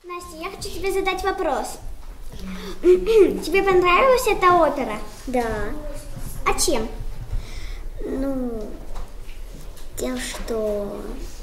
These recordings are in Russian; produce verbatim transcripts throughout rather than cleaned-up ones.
Настя, я хочу тебе задать вопрос. Тебе понравилась эта опера? Да. А чем? Ну, тем, что...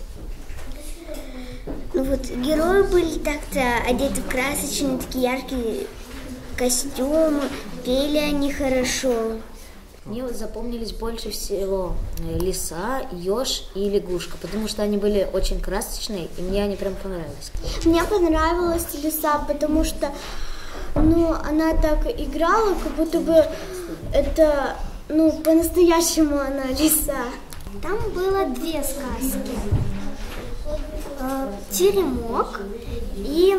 Ну вот, герои были так-то одеты в красочные, такие яркие костюмы, пели они хорошо. Мне вот запомнились больше всего лиса, еж и лягушка, потому что они были очень красочные, и мне они прям понравились. Мне понравилась лиса, потому что, ну, она так играла, как будто бы это, ну, по-настоящему она лиса. Там было две сказки. Теремок и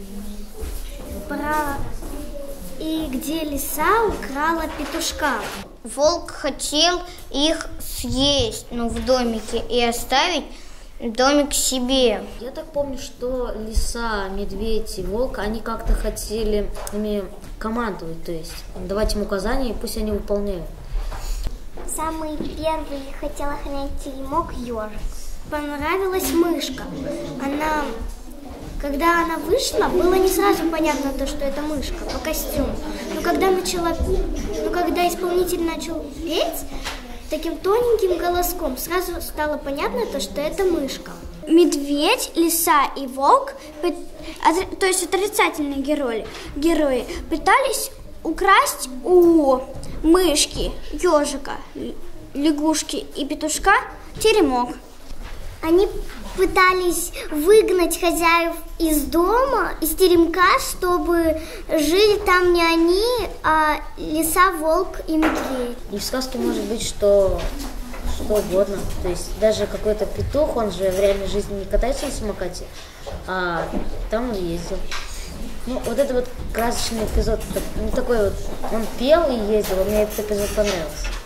про и где лиса украла петушка. Волк хотел их съесть, ну, в домике, и оставить домик себе. Я так помню, что лиса, медведь и волк, они как-то хотели ими командовать, то есть давать им указания, и пусть они выполняют. Самый первый хотел охранять теремок ежик. Понравилась мышка. Она, когда она вышла, было не сразу понятно, то, что это мышка по костюму. Но когда начала, но когда исполнитель начал петь таким тоненьким голоском, сразу стало понятно, то, что это мышка. Медведь, лиса и волк, то есть отрицательные герои, герои пытались украсть у мышки, ежика, лягушки и петушка теремок. Они пытались выгнать хозяев из дома, из теремка, чтобы жили там не они, а лиса, волк и медведь. И в сказке может быть что, что угодно. То есть даже какой-то петух, он же в реальной жизни не катается на самокате, а там он ездил. Ну, вот это вот красочный эпизод, ну, такой вот, он пел и ездил, мне этот эпизод понравился.